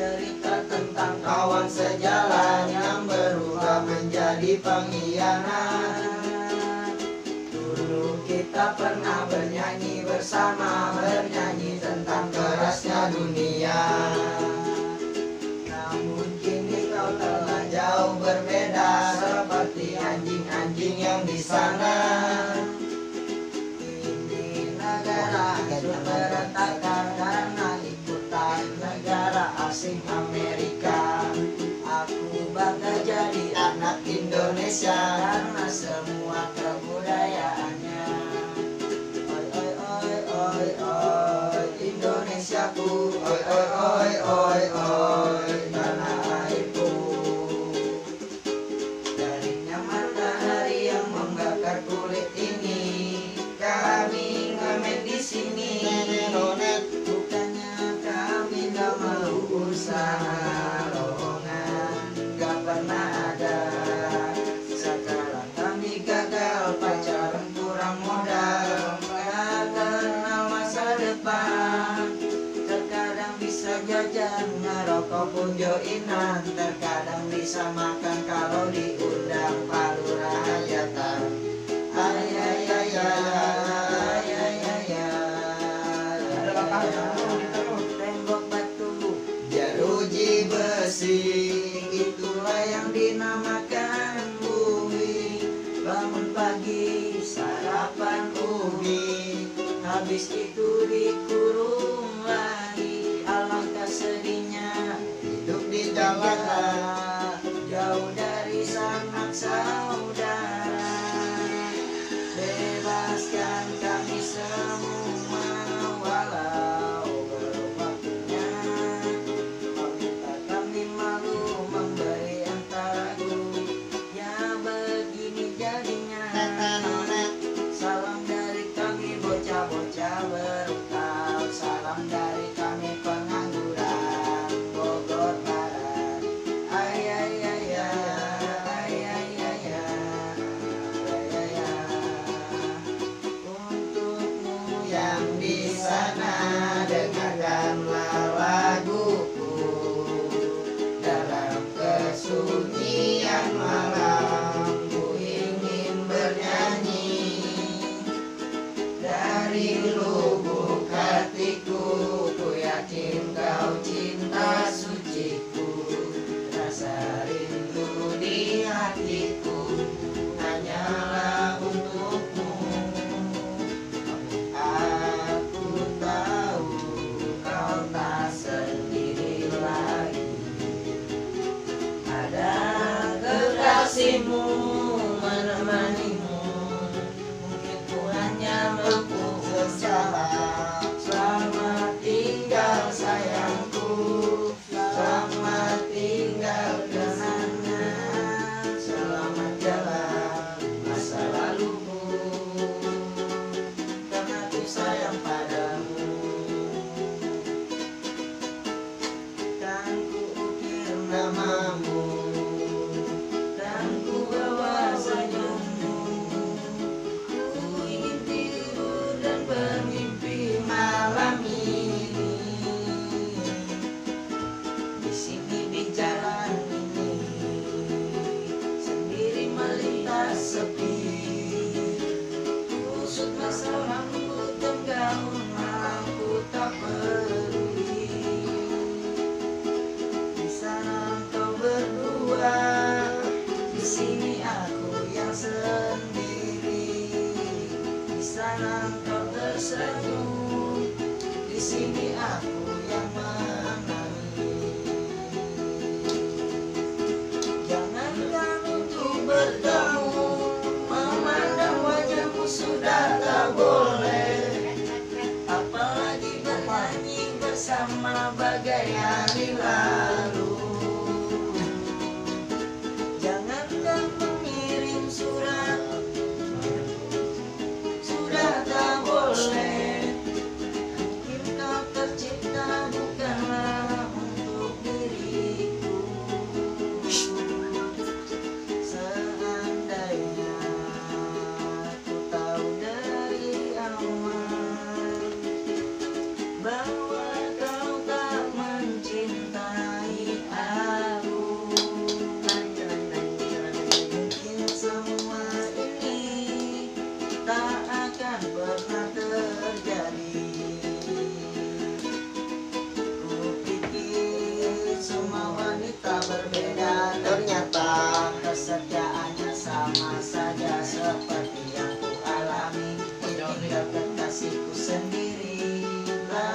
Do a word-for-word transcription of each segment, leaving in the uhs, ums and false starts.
cerita tentang kawan sejalan yang berubah menjadi pengkhianat. Dulu kita pernah bernyanyi bersama, bernyanyi tentang kerasnya dunia. Namun kini kau telah jauh berbeda, seperti anjing-anjing yang di sana. Ini negara hancur berantakan karena ikutan negara asing Amerika. Aku bangga jadi anak Indonesia karena semua kebudayaannya. Oi oi oi oi oi Indonesiaku, oi oi oi oi oi tanah airku. Teringnya matahari yang membakar kulit ini, kami ngamen di sini. Bukannya kami gak mau usaha lowongan, gak pernah ada. Sekarang kami gagal, pacaran kurang modal, gak kenal masa depan. Terkadang bisa jajan, ngerokok pun joinan, terkadang bisa makan kalau diundang palura hajatan. Ay ay ay ay ay ay ay. Tembok batu, jeruji besi, itulah yang dinamakan bumi. Bangun pagi, sarapan ubi, habis itu dikurung lagi. Alangkah sedihnya hidup di jalan, jauh dari sanak saudara. Bebaskan kami semua walau belum waktunya. Meminta kami malu memberi antaraku, ya begini jadinya. Salam dari kami bocah-bocah berutang, salam dari kami pengangguran Bogor Barat. Ay ay ay ay ay ay ay ay ay. Untukmu yang di sana, dengarkanlah laguku. Dalam kesunyian malam ku ingin bernyanyi. Dari lubuk hatiku ku yakin kau cinta suciku. Rasa rindu di hatiku hanyalah untukmu. Aku tahu kau tak sendiri lagi, ada kekasihmu menemanimu. Mungkin ku hanya mampu bersalah. Selamat tinggal sayangku, selamat tinggal kenangan, selamat jalan masa laluku. Karena ku sayang padamu, kan ku ukir namamu, dan ku bawa senyummu. Ku ingin tidur dan bermimpi malam ini. Di sini di jalan ini, sendiri melintas sepi. Kusut masa rambut dan gaun malam ku tak peduli. Di sana engkau berdua, di sini aku yang sendiri. Di sana engkau tersenyum, di sini aku yang menangis. Jangankan untuk bertemu, memandang wajahmu sudah tak boleh. Apalagi bernyanyi bersama bagai hari lalu. Jangankan mengirim surat, sudah tak boleh. Mungkin kau tercipta bukan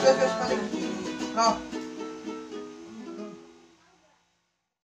gas gas balik. No.